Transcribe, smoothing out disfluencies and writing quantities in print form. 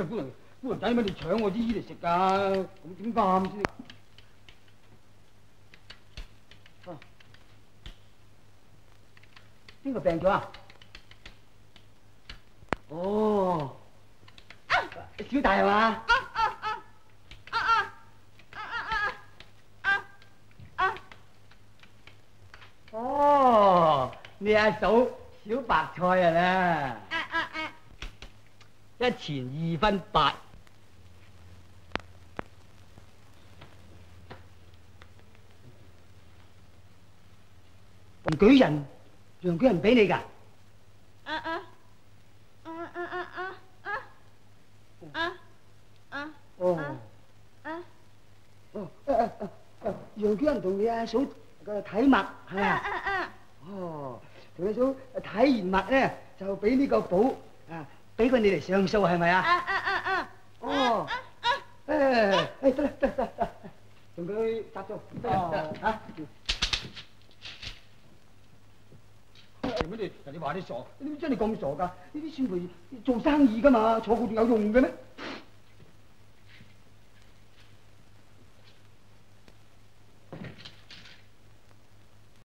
姑娘仔乜你搶我啲醫嚟食㗎？咁點辦先？邊個病咗啊？哦，小大係嘛？哦，你阿嫂小白菜啊咧？一錢2分8。楊舉人俾你㗎？楊舉人同你阿嫂個睇脈係咪啊？哦，同你嫂睇完脈咧，就俾呢個簿啊，俾佢你嚟上訴係咪啊？哦，得啦，同佢答咗得啦嚇。人哋話你傻，你真係咁傻㗎？呢啲算係做生意㗎嘛，坐嗰度有用嘅咩？